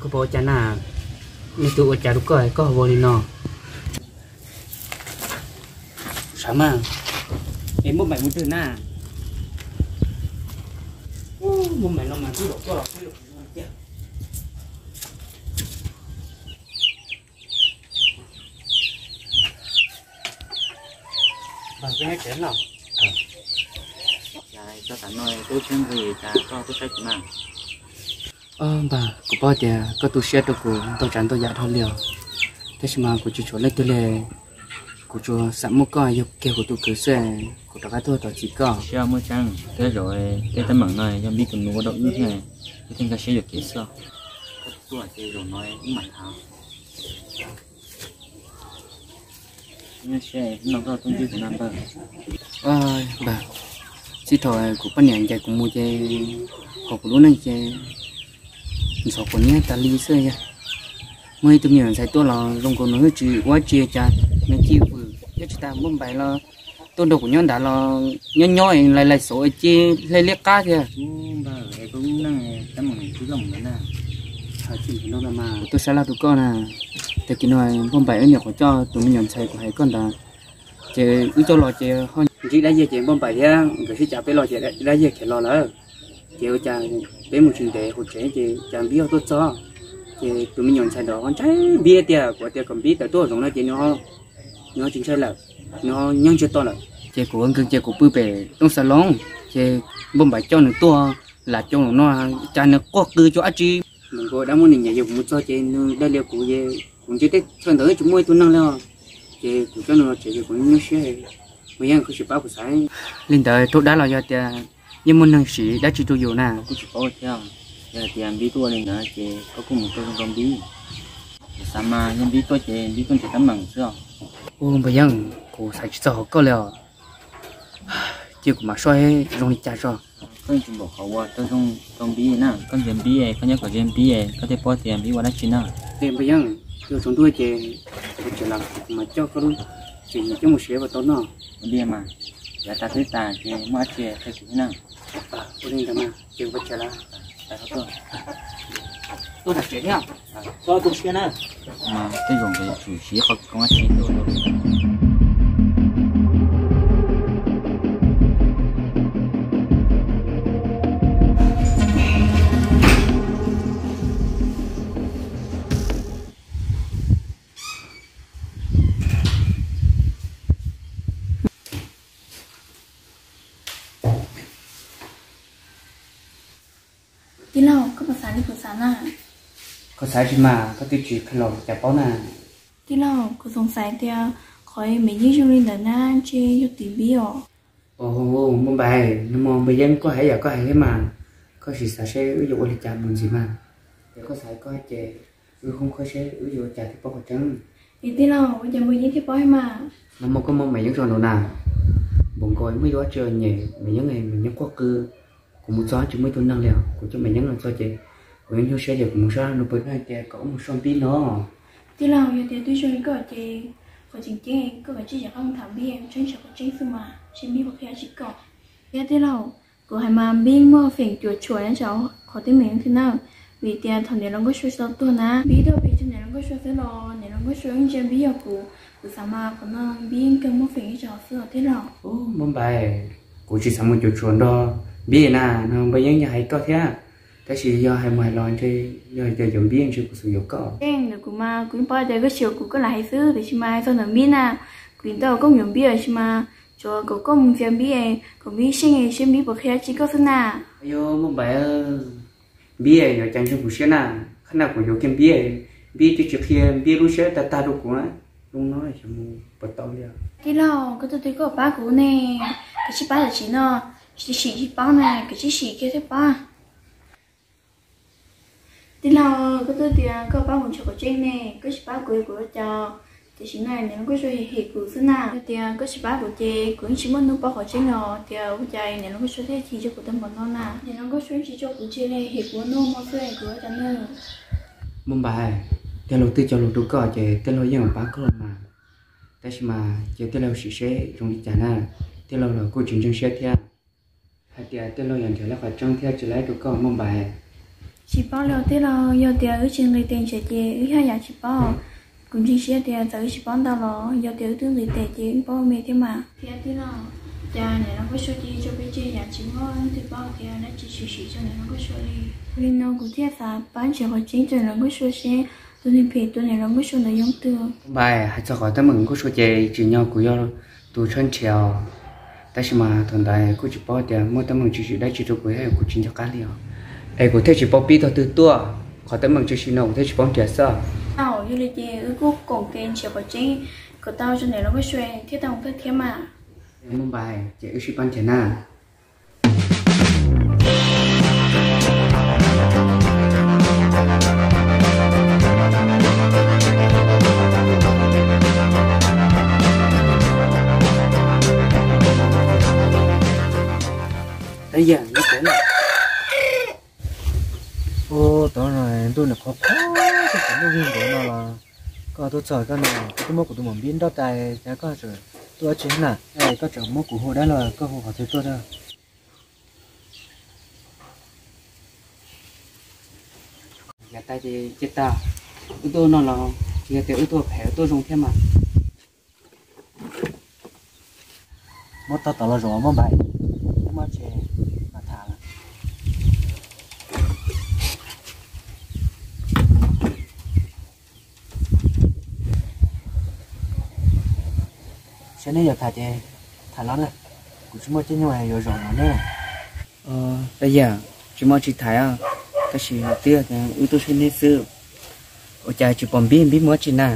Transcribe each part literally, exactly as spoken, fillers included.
có bao cha na nên tụi cha lúc coi có bao đi nọ sao mà em muốn mày muốn từ na muốn mày nó mà cứ đổ có cứ đổ chưa bà cái hết chén nào lại cho tao nói tôi xem gì ta có tôi thấy mà ờ bà có bao giờ có tôi share được của tôi chẳng tôi giả thôi liều thế mà của chú chỗ lấy tôi lên của chú sẵn một coi dục kêu của tôi cứ xe của tôi cái tôi tôi chỉ có sao mới chăng thế rồi cái tấm bằng này em biết cần mua động như thế này cái thằng cái xe được kỹ sao tôi chơi rồi nói mạnh hào như xe nó có công ty của nam bờ ờ bà chỉ thôi của bên nhà chạy cũng mua chơi của của lúc này chơi số của nhé ta lý sơ nha mới tụi mình sai tôi là rong của nó chỉ quá chia chặt nó chỉ vừa nhất ta muốn bài là tôi đâu của nhóm đã là nhỏ nhỏ lại lại số chia lấy liếc cá kìa bà cái cũng năng tấm bằng thứ lòng nữa nè hỏi chuyện của nó mà tôi sẽ là tụi con à tại cái nói muốn bài ở nhà của cho tụi mình nhận sai của hai con đã chơi cứ cho lo chơi hơn chỉ đã về chơi muốn bài á cái khi chả phải lo chơi đã về cái lo lỡ chơi cha bé một chuyện để hỗ trợ chơi cha biết tôi cho chơi tụi mình nhận sai đó con trái biết tiệt của tiệt còn biết tại tôi giống nó chơi nó nó chính xác là nó nhân chưa to là chơi của anh cưng chơi của bự bể trong salon chơi muốn bài cho nó to là cho nó cha nó có cư cho anh chị mình có đã muốn nhận dùng một số chơi đây là của về cũng chỉ thích phần tới chúng tôi tuân năng lo chơi của cho nó chơi cũng như thế bây giờ cứ chỉ bảo của sai lên tới tốt đã là do tiền nhưng muốn năng sĩ đã chỉ tôi dùng nè cũng chỉ có theo giờ tiền biết tôi lên nữa chị có cùng một cái công bí sao mà nhân biết tôi chị biết con chị tấm bằng chưa ô bây giờ cô sai chỉ cho có了chỉ cũng mà xoay rong đi trả cho con chúng bảo họ qua tôi không công bí nè con tiền bí ấy con nhớ có tiền bí ấy có thể bỏ tiền bí qua đất chín nào tiền bây giờ giờ chúng tôi chị chỉ làm mà cho con chỉ cho một số vào tốt nào đi mà giờ ta thấy ta thì mất chị thấy cũng nào à tôi nên làm mà chị bắt chờ là tại sao tôi đặt chuyện nhá cho tôi xem nè mà cái dùng cái chủ sĩ họ không có chuyện đâu tí nào có một sáng đi của sáng à có sai chứ mà có tiêu chí khăn lò chả bao nè tí nào có sống sáng thì khỏi mấy như trong linh đàn na chơi cho tí bí ở ồ ồ muốn bài nhưng mà bây giờ có hay giờ có hay cái mà có gì sẽ sẽ ví dụ là chả muốn gì mà để có sai có chè ví không có sẽ ví dụ chả thì bao cái trắng thì tí nào bây giờ mới như thế bói mà nó một cái mong mày những rồi nào nào bụng coi mới đó chơi nhẹ mày những ngày mình những quá cư cũng một gió chỉ mới tuần năng liệu của cho mày những là cho chị của những xe đẹp một sao nó bớt hai chè có một son tí nữa tí nào giờ thì tôi cho những cái chị có chính chế có phải chỉ không thảm bi em tránh sợ có tránh sự mà chỉ biết một khi chỉ có giờ tí nào của hai mà biên mua phiền chuột chuột anh cháu khó tiếng miệng thế nào vì tiền thằng này nó có số số tuần á bí đâu bị cho này nó có số thế lo này nó có số những chuyện bí ở của của sao mà còn nó biên cần mua phiền cho sửa thế nào ô mong bài của chị sao một chuột chuột đó biết nè nó bây giờ nhà hay có thế cái gì do hai mươi lon thì do do dùng biên chứ có sử dụng có em được của mà cũng bao giờ cái chiều cũng có là hay xứ thì mà sau này biên à cũng đâu có dùng biên chứ mà cho có có một phiên biên còn biên sinh ấy sinh biên bậc khác chỉ có thế nào ayo mong bài biên rồi chẳng cho bữa sáng nè khả năng của dùng cái biên biên thì trước khi biên lúc sáng ta ta đâu cũng á luôn nói cho mua bật tao liền cái nào cái tôi thấy có ba cú nè cái chỉ ba là chỉ nó chỉ chỉ chỉ ba này cái chỉ chỉ kia thế ba thì nào cái tôi thì có ba một chỗ trên này cái chỉ ba của của cho thì chỉ này nếu có chơi hệ của thế nào thì cái chỉ ba của chị cũng chỉ muốn nó bao khỏi trên nó thì cái chạy nếu nó có chơi thế thì cho của tâm bọn nó nè thì nó có chơi chỉ cho của chị này hệ của nó mà chơi của cho nên mong bài cái đầu tư cho lục đủ cỏ chị cái lối dân bán có mà tại mà chị cái lối xí xé trong đi trả nè cái lối là cô chuyển chân xé theo hay thì cái lối nhận trở lại phải trong theo trở lại đủ cỏ mong bài chỉ bảo là thế là giờ tiền ở trên lấy tiền sẽ chế ở hai nhà chỉ bảo cũng chỉ sẽ tiền tới chỉ bảo đâu là giờ tiền tương lấy tiền chế bảo mẹ thế mà thì thế là cha này nó có số chi cho cái chi nhà chỉ có thì bảo thì nó chỉ chỉ chỉ cho này nó có số đi nên nó cũng thiết là bán chỉ có chính cho nó có số xe tôi nên phải tôi này nó có số là giống tương bài hay cho gọi tới mừng có số chế chỉ nhau của nhau tu chân trèo tại sao mà thằng đại cô chỉ bảo tiền mua tới mừng chỉ chỉ đây chỉ cho cô hay cô chỉ cho cá liều ai cô thấy chỉ bảo pi thôi từ tua khỏi tới mừng chỉ chỉ nào thấy chỉ bảo tiền sao tao như là chế ở cô cổng kênh chỉ có chính của tao cho này nó có số thiết tao không thiết mà mua bài chỉ ở chỉ bán tiền à bây giờ nó thế này ô đó rồi tôi là khó khó cái cái nội dung của nó là có tôi chờ cái nào cái mốc của tôi muốn biến đó tại cái có rồi tôi chính là đây có chỗ mốc của hồ đó là có hồ họ thấy tôi đâu giờ tay thì chết ta tôi tôi nó là chỉ là tiểu tôi phải tôi dùng thêm mà mất tao tao là rõ mà bài mà chè mà thả là sẽ nên giờ thả chè thả lắm này cũng chỉ mới chỉ ngoài rồi rồi nó nữa ờ bây giờ chỉ mới chỉ thải à cái gì tiếc cái ưu tố sinh lý sư ở nhà chỉ còn biết biết mới chỉ nè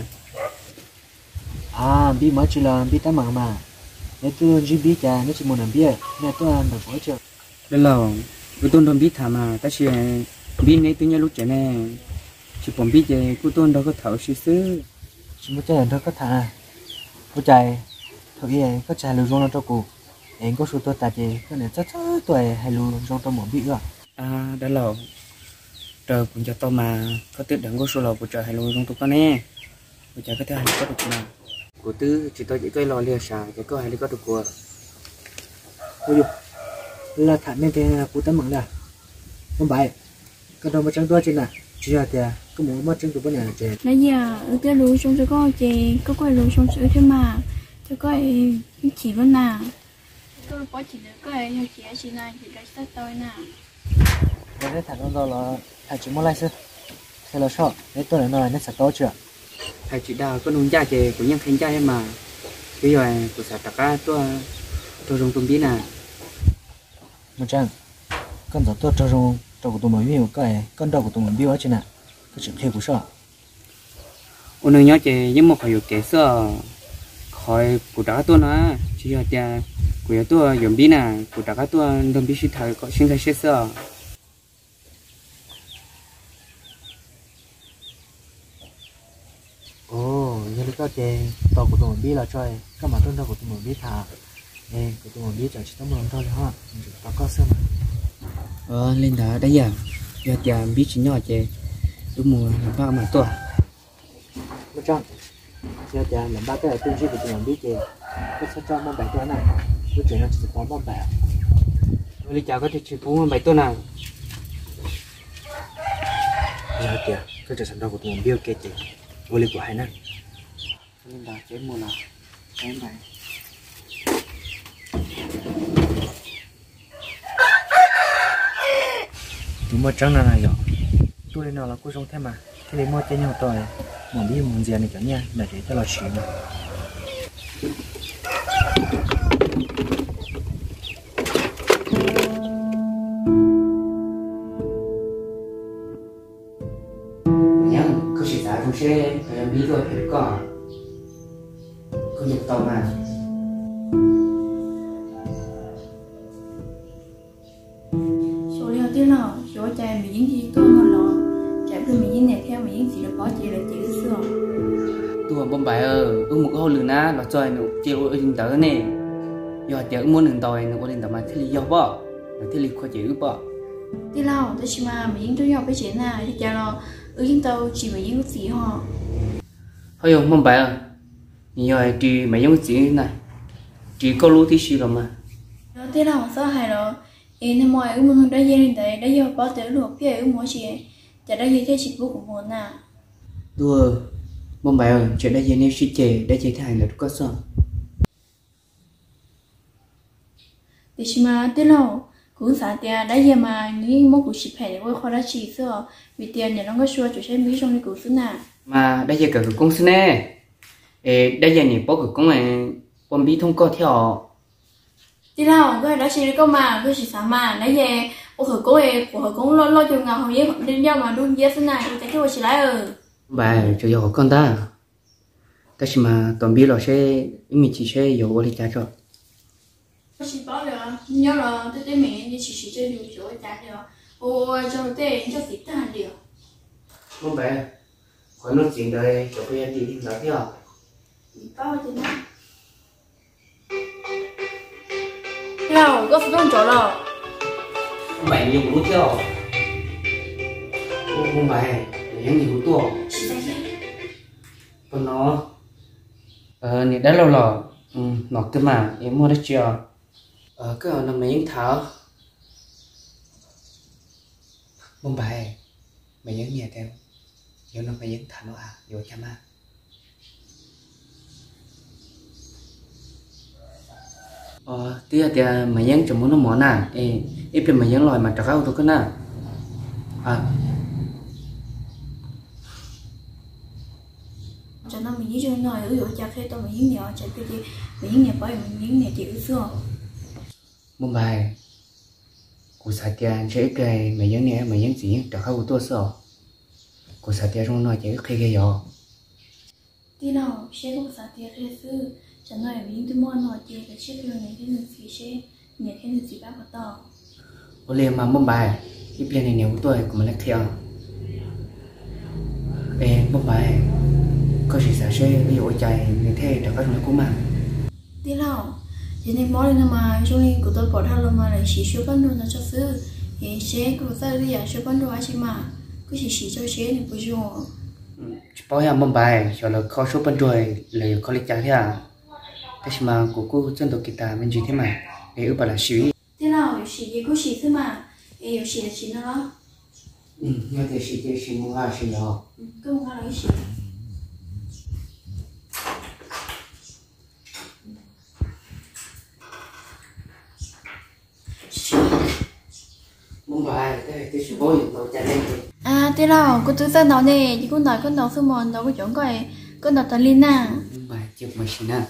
à biết mới chỉ là biết tấm mà nếu tôi chỉ biết cha nó chỉ muốn làm biết nên tôi ăn được hỗ trợ đó là ưu tố không biết thả mà cái gì biết ngay từ nhà lúc trẻ này chỉ còn biết về ưu tố đâu có thấu sư sư chỉ muốn chơi thôi có thả có chạy thôi cái có chạy lưu trong nó cho cô em có số tôi tại gì cái này chắc chắc tuổi hay lưu trong tôi muốn biết rồi à đó là trời cũng cho tao mà có tiết đẳng có số lò của trời hay luôn trong tụi con nè của trời có thể hay có được nào của tư chỉ tôi chỉ tôi lo liều xả cái có hay có được của ôi là thả nên thì cụ tấm mỏng nè không phải cái đầu mà trắng to trên này chỉ là thì cái mũi mất trắng tụi bên này trên nãy giờ ở cái lúa xong rồi có chị có quay lúa xong rồi thế mà cho có chỉ vẫn nào tôi có chỉ được có ai chỉ chỉ này chỉ cái sát tôi nào cái đấy thằng con là thằng chỉ muốn lại sư thế là sao đấy tôi nói nó sẽ to chưa thầy chỉ đào có nung cha chè của nhân khánh cha em mà bây giờ của xã tạc ra tôi tôi dùng tôm bí nè một trang con giờ tôi cho dùng cho của tôi mới biết cái con đầu của tôi mới biết ở trên này cái chuyện kia của sao ôn nơi nhớ chè nhưng mà phải有kế sơ khỏi của đã tôi nói chỉ là chè của tôi dùng bí nè của đã tôi đồng bí sĩ thầy có xin thầy sẽ sơ ồ như cái cái tàu của tôi biết là chơi các bạn tôi đâu của tôi biết thà ê của tôi biết chẳng chỉ tấm lòng thôi ha tao có xem ờ lên đó đấy giờ giờ tiền biết chỉ nhỏ chè đúng mùa ba mà tôi một trăm giờ thì làm ba cái tiêu chí của tôi biết gì cái sao cho món bảy tôi này tôi chỉ là chỉ có món bảy tôi chào có thể chỉ phú món bảy tôi nào giờ thì cái sản phẩm của tôi biết cái gì vô lý của hai năm lên đó chế mùa nào em bảy chúng mà trắng là này rồi tôi nào là cô sống thêm mà thế này mua chơi nhau tôi mà biết muốn gì này chẳng nha là để cho là chuyện mà nhớ có sự giải trong xe phải biết rồi phải có có dục tàu mà số liệu tiêu nào số chạy mình những gì tôi mà lo chạy từ mình những này theo mình những gì là có chỉ là chỉ cái xưa tôi bom bài ơ ước một câu lừa na là chơi nó chiều ở trên tờ này giờ chợ muốn đường tàu nó có lên tàu mà thế là do bỏ thế là khó chịu bỏ tiêu nào tôi chỉ mà mình những tôi học cái chuyện nào thì cha lo ở trên tàu chỉ mình những cái gì họ thôi không bom bài ơ nhiều chỉ mấy những gì này chỉ có lúa tí xíu rồi mà tiêu nào sao hay rồi em nói mọi người muốn đã dây lên đấy đã giờ bỏ tới luộc cái ở mỗi chuyện chả đã gì thế chỉ bố của muốn à đua mong bài ơi chuyện đã gì nên suy chế đã chế thành được có sao thì chỉ mà thế nào cũng sao thì đã gì mà nghĩ mỗi cuộc chỉ phải với khó đã chỉ sao vì tiền nhà nó có xua chủ sẽ mỹ trong cái cuộc xưa nào mà đã gì cả cái công sức nè ê đã gì này bao cái công này bọn bí thông có theo thì nào cái đó chỉ có mà cái chỉ sao mà đã gì ô khởi cố ấy của khởi cố lo lo chừng nào hồi ấy đến nhau mà đun dễ thế này thì cái chỉ lại ở bài chủ yếu con ta cái gì mà toàn biết là sẽ mình chỉ sẽ yếu vào lịch trả cho chỉ bảo là nhớ là tới tới mình đi chỉ chỉ chơi nhiều chỗ trả được ôi cho tới cho xịt ta được không phải khỏi nói chuyện đây cho bây giờ đi đi nói theo bao nhiêu năm nào có phải chỗ nào không phải nhiều lúa theo không phải những nhiều lúa còn nó ờ này đã lâu rồi ừ nó cơ mà em mua được chưa ờ cái nó mấy thảo không phải mấy những nhà theo nhiều nó mấy những thảo nó à nhiều chăm à ờ tiếc thì mấy những chồng muốn nó món à ê ít bên mấy những loài mà trâu tôi cái nào à cho nó mình như cho nói ở chỗ chả khi tôi mình những nhỏ chả cái gì mình những nhà bởi mình những nhà chịu xưa mông bài của xã tiền sẽ cái mấy những này mấy những gì trâu của tôi sợ của xã tiền trong nói chỉ khi cái gió tí nào sẽ không xã tiền thế sư cho nói mình những món nói chỉ cái chiếc đường này cái gì gì sẽ nhà cái gì bác bắt đầu ô liền mà mông bài ít bên này nếu tôi cũng lấy theo ê mông bài có gì sẽ sẽ ví dụ chạy như thế để các nó cũng mà tí nào thì nên bỏ lên mà cho nên của tôi bỏ ra luôn mà lại chỉ số bán đồ là cho sư thì sẽ của tôi bây giờ số bán đồ chỉ mà cứ chỉ chỉ cho chế thì bây giờ bao nhiêu mông bài cho là khó số bên rồi lấy khó lấy trả thế à cái mà của cô dân tộc kita mình chỉ thế mà để ước bảo là xíu tí nào chỉ gì cứ chỉ thôi mà ê chỉ là chỉ nó đó ừ như thế chỉ cái chỉ mua hoa chỉ đó cứ mua lấy chỉ mông bài cái cái số bao nhiêu tàu chạy lên à thế nào cô tự thân đó nè thì cô nói con đầu sư mòn đâu có chỗ coi con đầu tần linh à mông bài chụp máy xin à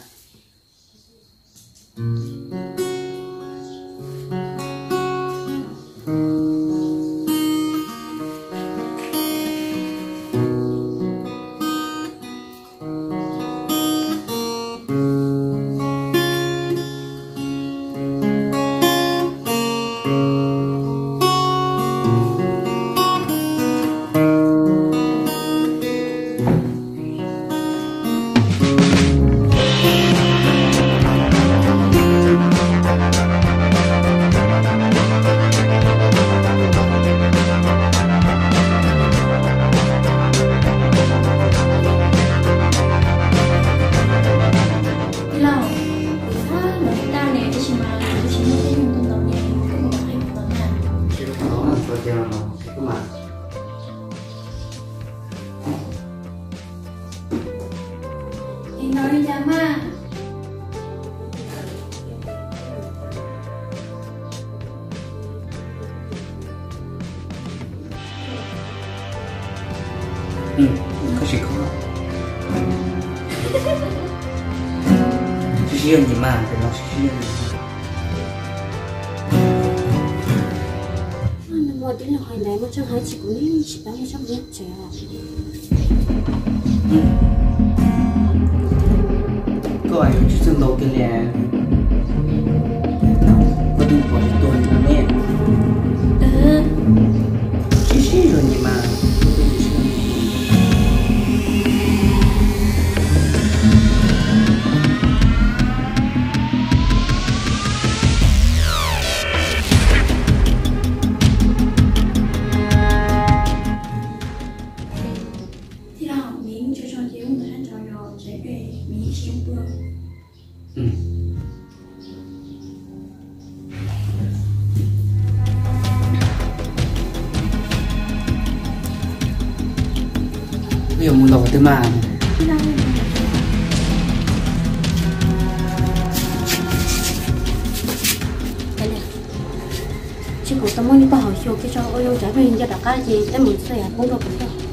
ừ có gì không riêng gì mà phải nói riêng mà đến là hồi này mà trong hai chị cũng đi chỉ bán một trăm nghìn trẻ có ai chút sân đầu cái lẹ có đủ bỏ tôi nữa nè ừ chỉ xí rồi gì mà ừ. 嗯 bây giờ muốn lò tới mà chỉ có tao muốn đi bảo hiểu cái cho ôi ôi trái về giờ đã cái gì em muốn xây à cũng đâu cũng đâu